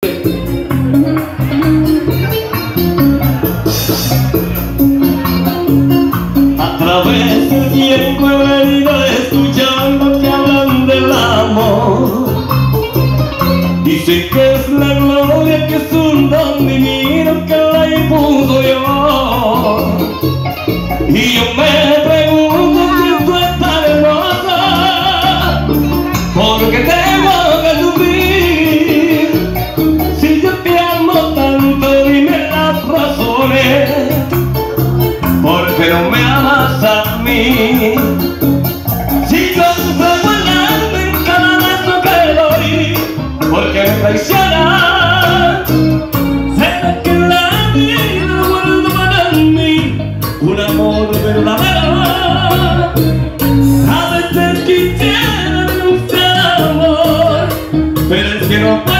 A través del tiempo he venido escuchando que hablan del amor. Dicen que es la gloria, que es un don divino que la impuso Dios. Y yo me pregunto si tú es tan hermosa, ¿por qué tengo que sufrir? Si yo te amo tanto, dime las razones, ¿por qué no me amas a mí? Si yo sufro guardando en cada beso que doy, ¿por qué me traicionas? ¿Será que la vida guarda para mí un amor verdadero? A veces quisiera denunciar amor, pero es que no puedo.